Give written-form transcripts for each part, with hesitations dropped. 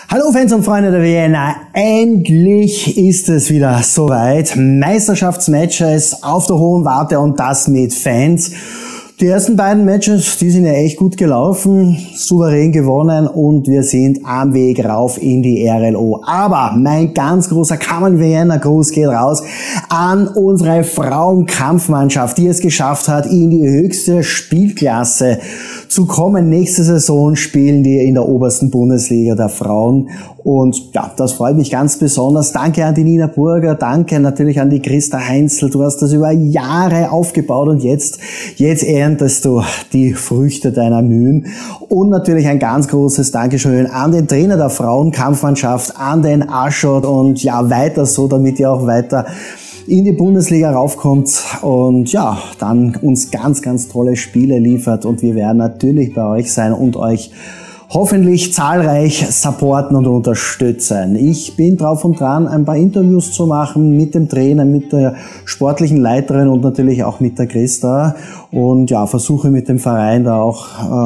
Hallo Fans und Freunde der Vienna, endlich ist es wieder soweit. Meisterschaftsmatches auf der Hohen Warte und das mit Fans. Die ersten beiden Matches, die sind ja echt gut gelaufen, souverän gewonnen und wir sind am Weg rauf in die RLO. Aber mein ganz großer Kammern Vienna Gruß geht raus an unsere Frauenkampfmannschaft, die es geschafft hat, in die höchste Spielklasse zu kommen. Nächste Saison spielen die in der obersten Bundesliga der Frauen. Und ja, das freut mich ganz besonders. Danke an die Nina Burger, danke natürlich an die Christa Heinzel. Du hast das über Jahre aufgebaut und jetzt erntest du die Früchte deiner Mühen. Und natürlich ein ganz großes Dankeschön an den Trainer der Frauenkampfmannschaft, an den Aschot und ja, weiter so, damit ihr auch weiter in die Bundesliga raufkommt und ja, dann uns ganz, ganz tolle Spiele liefert und wir werden natürlich bei euch sein und euch hoffentlich zahlreich supporten und unterstützen. Ich bin drauf und dran, ein paar Interviews zu machen mit dem Trainer, mit der sportlichen Leiterin und natürlich auch mit der Christa und ja, versuche mit dem Verein da auch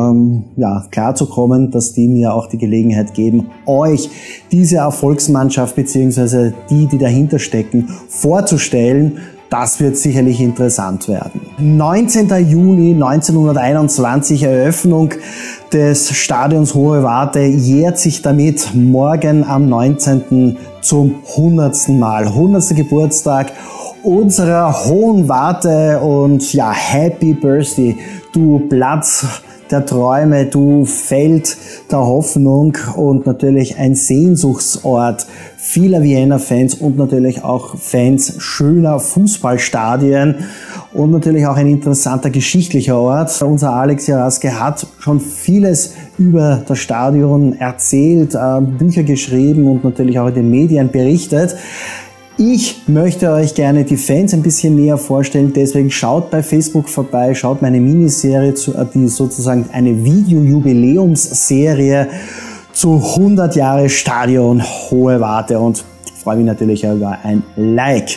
klarzukommen, dass die mir auch die Gelegenheit geben, euch diese Erfolgsmannschaft bzw. die dahinter stecken, vorzustellen. Das wird sicherlich interessant werden. 19. Juni 1921, Eröffnung des Stadions Hohe Warte, jährt sich damit morgen am 19. zum 100. Mal. 100. Geburtstag unserer Hohen Warte und ja, Happy Birthday, du Platz der Träume, du Feld der Hoffnung und natürlich ein Sehnsuchtsort vieler Vienna-Fans und natürlich auch Fans schöner Fußballstadien und natürlich auch ein interessanter geschichtlicher Ort. Unser Alex Jaraske hat schon vieles über das Stadion erzählt, Bücher geschrieben und natürlich auch in den Medien berichtet. Ich möchte euch gerne die Fans ein bisschen näher vorstellen, deswegen schaut bei Facebook vorbei, schaut meine Miniserie, die sozusagen eine Video-Jubiläumsserie zu 100 Jahre Stadion Hohe Warte und ich freue mich natürlich über ein Like.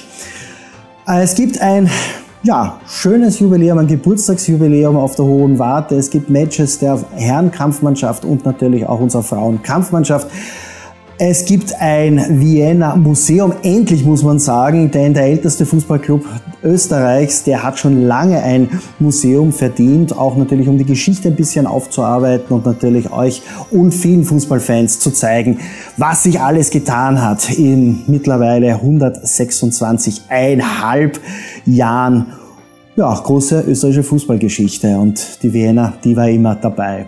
Es gibt ein schönes Jubiläum, ein Geburtstagsjubiläum auf der Hohen Warte. Es gibt Matches der Herrenkampfmannschaft und natürlich auch unserer Frauenkampfmannschaft. Es gibt ein Vienna Museum, endlich muss man sagen, denn der älteste Fußballclub Österreichs, der hat schon lange ein Museum verdient, auch natürlich um die Geschichte ein bisschen aufzuarbeiten und natürlich euch und vielen Fußballfans zu zeigen, was sich alles getan hat in mittlerweile 126,5 Jahren. Ja, große österreichische Fußballgeschichte und die Vienna, die war immer dabei.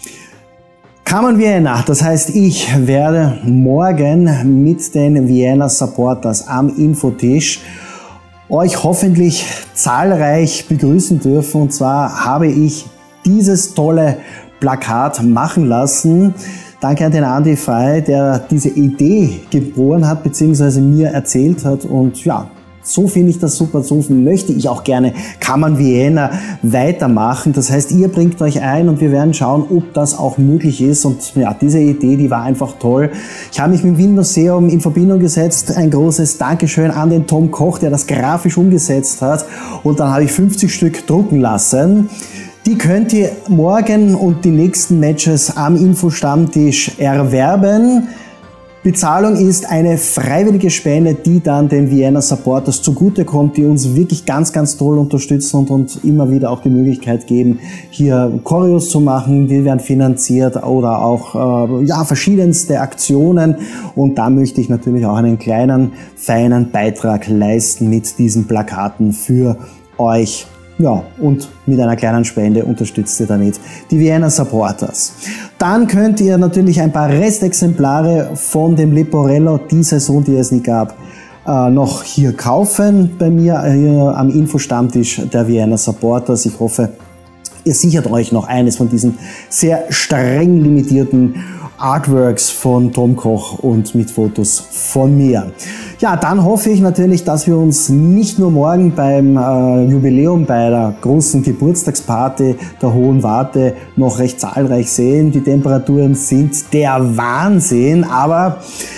Kammern Vienna, das heißt, ich werde morgen mit den Vienna Supporters am Infotisch euch hoffentlich zahlreich begrüßen dürfen. Und zwar habe ich dieses tolle Plakat machen lassen. Danke an den Andi Frey, der diese Idee geboren hat bzw. mir erzählt hat und ja, so finde ich das super, so möchte ich auch gerne Kammern Vienna weitermachen. Das heißt, ihr bringt euch ein und wir werden schauen, ob das auch möglich ist. Und ja, diese Idee, die war einfach toll. Ich habe mich mit dem Wien Museum in Verbindung gesetzt. Ein großes Dankeschön an den Tom Koch, der das grafisch umgesetzt hat. Und dann habe ich 50 Stück drucken lassen. Die könnt ihr morgen und die nächsten Matches am Infostammtisch erwerben. Bezahlung ist eine freiwillige Spende, die dann den Vienna Supporters zugutekommt, die uns wirklich ganz, ganz toll unterstützen und immer wieder auch die Möglichkeit geben, hier Choreos zu machen. Die werden finanziert oder auch verschiedenste Aktionen. Und da möchte ich natürlich auch einen kleinen, feinen Beitrag leisten mit diesen Plakaten für euch. Ja, und mit einer kleinen Spende unterstützt ihr damit die Vienna Supporters. Dann könnt ihr natürlich ein paar Restexemplare von dem Leporello, die Saison, die es nie gab, noch hier kaufen bei mir hier am Infostammtisch der Vienna Supporters. Ich hoffe, ihr sichert euch noch eines von diesen sehr streng limitierten Artworks von Tom Koch und mit Fotos von mir. Ja, dann hoffe ich natürlich, dass wir uns nicht nur morgen beim Jubiläum, bei der großen Geburtstagsparty der Hohen Warte noch recht zahlreich sehen. Die Temperaturen sind der Wahnsinn, aber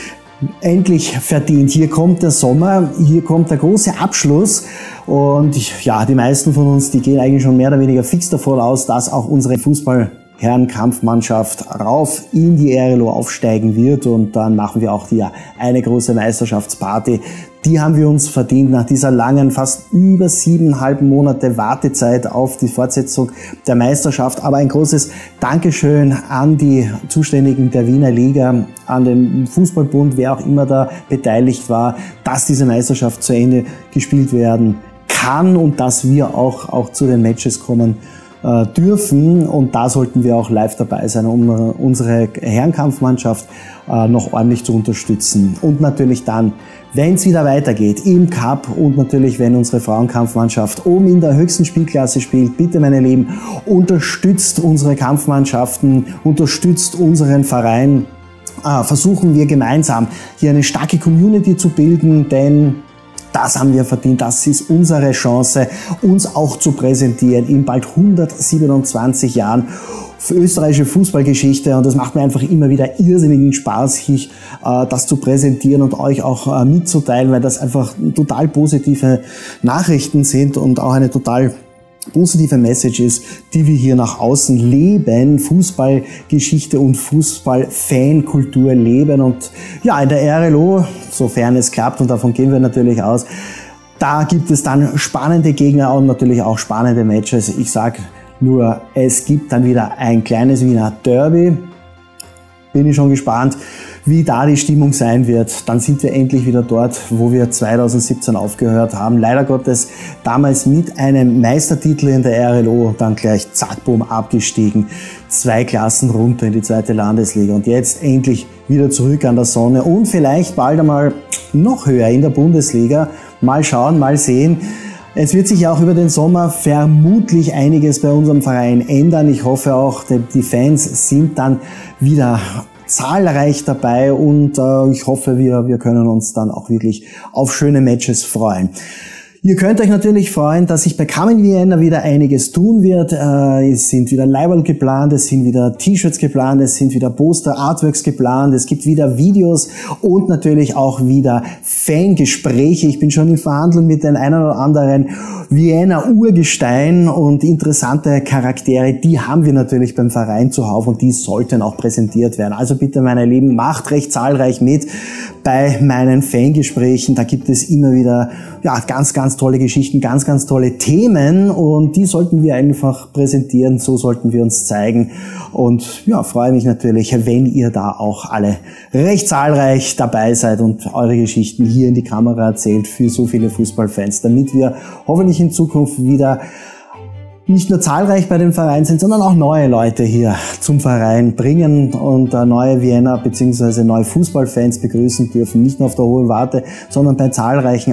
endlich verdient. Hier kommt der Sommer, hier kommt der große Abschluss und ja, die meisten von uns, die gehen eigentlich schon mehr oder weniger fix davon aus, dass auch unsere Fußball Herrenkampfmannschaft rauf in die RLO aufsteigen wird und dann machen wir auch hier eine große Meisterschaftsparty. Die haben wir uns verdient nach dieser langen, fast über 7,5 Monate Wartezeit auf die Fortsetzung der Meisterschaft. Aber ein großes Dankeschön an die Zuständigen der Wiener Liga, an den Fußballbund, wer auch immer da beteiligt war, dass diese Meisterschaft zu Ende gespielt werden kann und dass wir auch zu den Matches kommen dürfen, und da sollten wir auch live dabei sein, um unsere Herrenkampfmannschaft noch ordentlich zu unterstützen. Und natürlich dann, wenn es wieder weitergeht im Cup und natürlich, wenn unsere Frauenkampfmannschaft oben in der höchsten Spielklasse spielt, bitte meine Lieben, unterstützt unsere Kampfmannschaften, unterstützt unseren Verein. Versuchen wir gemeinsam hier eine starke Community zu bilden, denn das haben wir verdient, das ist unsere Chance, uns auch zu präsentieren in bald 127 Jahren für österreichische Fußballgeschichte, und das macht mir einfach immer wieder irrsinnigen Spaß, das zu präsentieren und euch auch mitzuteilen, weil das einfach total positive Nachrichten sind und auch eine total positive Message ist, die wir hier nach außen leben, Fußballgeschichte und Fußballfankultur leben. Und ja, in der RLO, sofern es klappt, und davon gehen wir natürlich aus, da gibt es dann spannende Gegner und natürlich auch spannende Matches. Ich sag nur, es gibt dann wieder ein kleines Wiener Derby. Bin ich schon gespannt, wie da die Stimmung sein wird. Dann sind wir endlich wieder dort, wo wir 2017 aufgehört haben. Leider Gottes damals mit einem Meistertitel in der RLO, dann gleich zack, boom, abgestiegen. 2 Klassen runter in die 2. Landesliga und jetzt endlich wieder zurück an der Sonne und vielleicht bald einmal noch höher in der Bundesliga. Mal schauen, mal sehen. Es wird sich auch über den Sommer vermutlich einiges bei unserem Verein ändern. Ich hoffe auch, die Fans sind dann wieder zahlreich dabei und ich hoffe, wir können uns dann auch wirklich auf schöne Matches freuen. Ihr könnt euch natürlich freuen, dass sich bei Come in Vienna wieder einiges tun wird. Es sind wieder Leiberl geplant, es sind wieder T-Shirts geplant, es sind wieder Poster, Artworks geplant, es gibt wieder Videos und natürlich auch wieder Fangespräche. Ich bin schon in Verhandlung mit den einen oder anderen Vienna Urgestein und interessante Charaktere, die haben wir natürlich beim Verein zuhauf und die sollten auch präsentiert werden. Also bitte, meine Lieben, macht recht zahlreich mit bei meinen Fangesprächen. Da gibt es immer wieder ganz tolle Geschichten, ganz tolle Themen und die sollten wir einfach präsentieren, so sollten wir uns zeigen und ja, freue mich natürlich, wenn ihr da auch alle recht zahlreich dabei seid und eure Geschichten hier in die Kamera erzählt für so viele Fußballfans, damit wir hoffentlich in Zukunft wieder nicht nur zahlreich bei dem Verein sind, sondern auch neue Leute hier zum Verein bringen und neue Vienna bzw. neue Fußballfans begrüßen dürfen. Nicht nur auf der Hohen Warte, sondern bei zahlreichen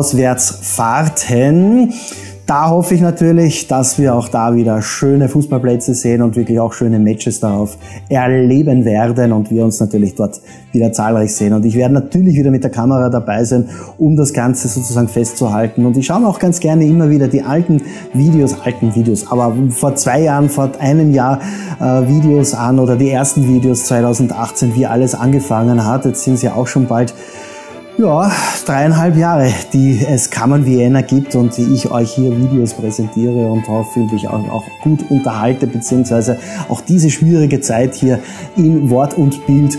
Auswärtsfahrten. Da hoffe ich natürlich, dass wir auch da wieder schöne Fußballplätze sehen und wirklich auch schöne Matches darauf erleben werden und wir uns natürlich dort wieder zahlreich sehen. Und ich werde natürlich wieder mit der Kamera dabei sein, um das Ganze sozusagen festzuhalten. Und ich schaue mir auch ganz gerne immer wieder die alten Videos, aber vor 2 Jahren, vor einem Jahr Videos an oder die ersten Videos 2018, wie alles angefangen hat. Jetzt sind es ja auch schon bald 3,5 Jahre, die es Come in Vienna gibt und ich euch hier Videos präsentiere und hoffentlich auch gut unterhalte, beziehungsweise auch diese schwierige Zeit hier in Wort und Bild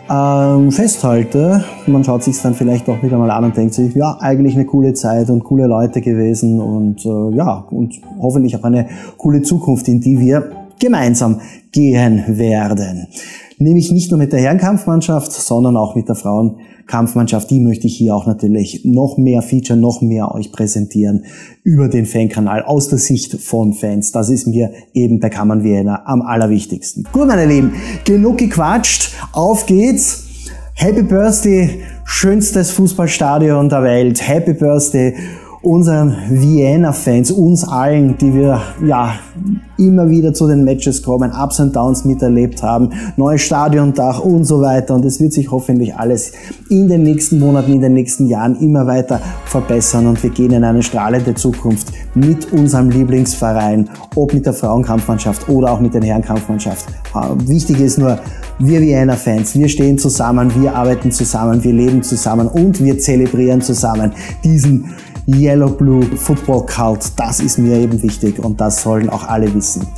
festhalte. Man schaut sich dann vielleicht auch wieder mal an und denkt sich, ja, eigentlich eine coole Zeit und coole Leute gewesen und und hoffentlich auch eine coole Zukunft, in die wir gemeinsam gehen werden. Nämlich nicht nur mit der Herrenkampfmannschaft, sondern auch mit der Frauenkampfmannschaft. Die möchte ich hier auch natürlich noch mehr featuren, noch mehr euch präsentieren über den Fankanal aus der Sicht von Fans. Das ist mir eben bei Come in Vienna am allerwichtigsten. Gut, meine Lieben, genug gequatscht. Auf geht's. Happy Birthday, schönstes Fußballstadion der Welt. Happy Birthday unseren Vienna-Fans, uns allen, die wir immer wieder zu den Matches kommen, Ups und Downs miterlebt haben, neues Stadiondach und so weiter. Und es wird sich hoffentlich alles in den nächsten Monaten, in den nächsten Jahren immer weiter verbessern. Und wir gehen in eine strahlende Zukunft mit unserem Lieblingsverein, ob mit der Frauenkampfmannschaft oder auch mit der Herrenkampfmannschaft. Wichtig ist nur, wir Vienna-Fans, wir stehen zusammen, wir arbeiten zusammen, wir leben zusammen und wir zelebrieren zusammen diesen Yellow Blue Football Cult. Das ist mir eben wichtig und das sollen auch alle wissen.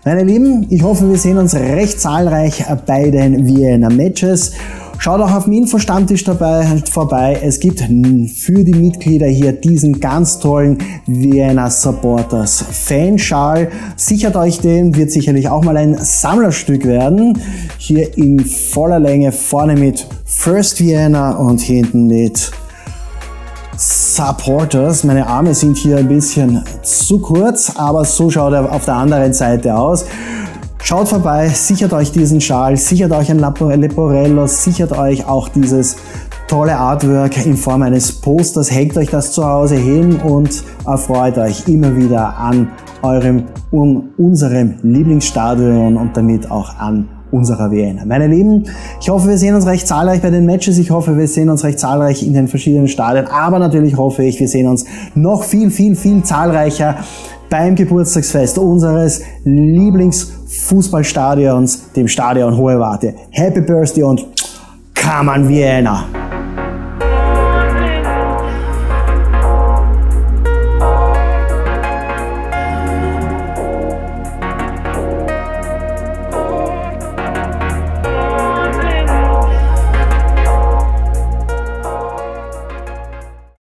Meine Lieben, ich hoffe, wir sehen uns recht zahlreich bei den Vienna Matches. Schaut auch auf dem Infostammtisch vorbei. Es gibt für die Mitglieder hier diesen ganz tollen Vienna Supporters Fanschal. Sichert euch den, wird sicherlich auch mal ein Sammlerstück werden. Hier in voller Länge, vorne mit First Vienna und hinten mit Supporters. Meine Arme sind hier ein bisschen zu kurz, aber so schaut er auf der anderen Seite aus. Schaut vorbei, sichert euch diesen Schal, sichert euch ein Leporello, sichert euch auch dieses tolle Artwork in Form eines Posters, hängt euch das zu Hause hin und erfreut euch immer wieder an unserem Lieblingsstadion und damit auch an unserer Vienna. Meine Lieben, ich hoffe, wir sehen uns recht zahlreich bei den Matches. Ich hoffe, wir sehen uns recht zahlreich in den verschiedenen Stadien. Aber natürlich hoffe ich, wir sehen uns noch viel zahlreicher beim Geburtstagsfest unseres Lieblingsfußballstadions, dem Stadion Hohe Warte. Happy Birthday und come on Vienna!